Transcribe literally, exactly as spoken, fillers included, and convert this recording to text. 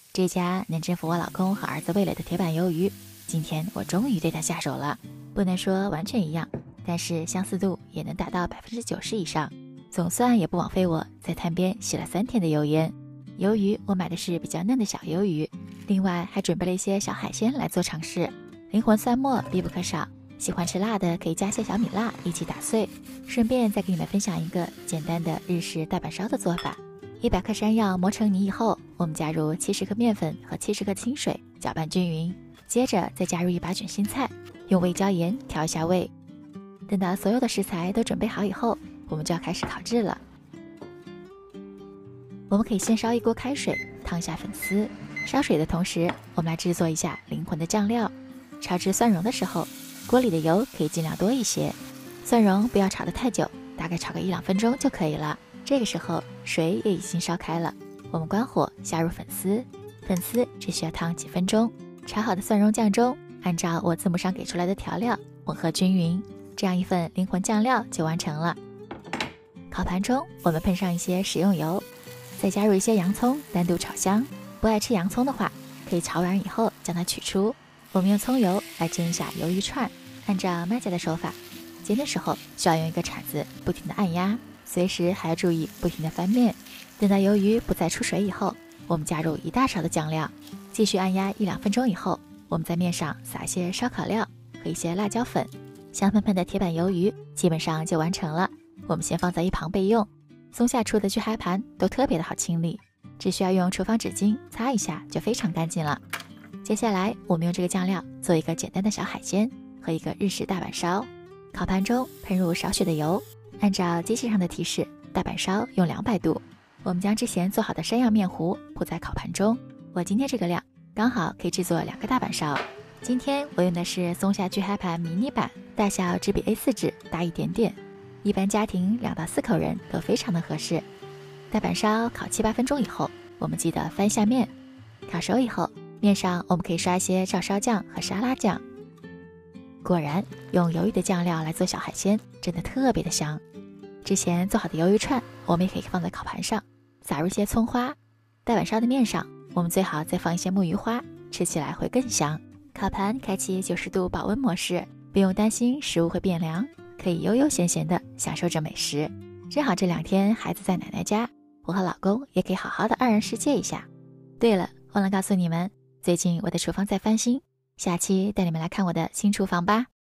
这家能征服我老公和儿子味蕾的铁板鱿鱼，今天我终于对它下手了。不能说完全一样，但是相似度也能达到百分之九十以上，总算也不枉费我在滩边洗了三天的油烟。鱿鱼我买的是比较嫩的小鱿鱼，另外还准备了一些小海鲜来做尝试。灵魂蒜末必不可少，喜欢吃辣的可以加些小米辣一起打碎。顺便再给你们分享一个简单的日式大阪烧的做法。一百克山药磨成泥以后，我们加入七十克面粉和七十克清水，搅拌均匀。接着再加入一把卷心菜，用味椒盐调一下味。等到所有的食材都准备好以后，我们就要开始烤制了。我们可以先烧一锅开水，烫下粉丝。烧水的同时，我们来制作一下灵魂的酱料。炒至蒜蓉的时候，锅里的油可以尽量多一些，蒜蓉不要炒得太久，大概炒个一两分钟就可以了。这个时候水也已经烧开了，我们关火下入粉丝，粉丝只需要烫几分钟。炒好的蒜蓉酱中，按照我字幕上给出来的调料混合均匀，这样一份灵魂酱料就完成了。烤盘中我们喷上一些食用油，再加入一些洋葱单独炒香。不爱吃洋葱的话，可以炒完以后将它取出。我们用葱油来煎一下鱿鱼串，按照卖家的手法，煎的时候需要用一个铲子不停地按压，随时还要注意不停地翻面。等到鱿鱼不再出水以后，我们加入一大勺的酱料，继续按压一两分钟以后，我们在面上撒一些烧烤料和一些辣椒粉。香喷喷的铁板鱿鱼基本上就完成了，我们先放在一旁备用。松下出的巨嗨盘都特别的好清理，只需要用厨房纸巾擦一下就非常干净了。接下来我们用这个酱料做一个简单的小海鲜和一个日式大阪烧。烤盘中喷入少许的油，按照机器上的提示，大阪烧用两百度。我们将之前做好的山药面糊铺在烤盘中，我今天这个量刚好可以制作两个大阪烧。今天我用的是松下巨嗨盘迷你版，大小只比 A 四 纸大一点点，一般家庭两到四口人都非常的合适。大阪烧烤七八分钟以后，我们记得翻下面。烤熟以后，面上我们可以刷一些照烧酱和沙拉酱。果然，用鱿鱼的酱料来做小海鲜，真的特别的香。之前做好的鱿鱼串，我们也可以放在烤盘上，撒入一些葱花。大阪烧的面上，我们最好再放一些木鱼花，吃起来会更香。烤盘开启九十度保温模式，不用担心食物会变凉，可以悠悠闲闲的享受着美食。正好这两天孩子在奶奶家，我和老公也可以好好的二人世界一下。对了，忘了告诉你们，最近我的厨房在翻新，下期带你们来看我的新厨房吧。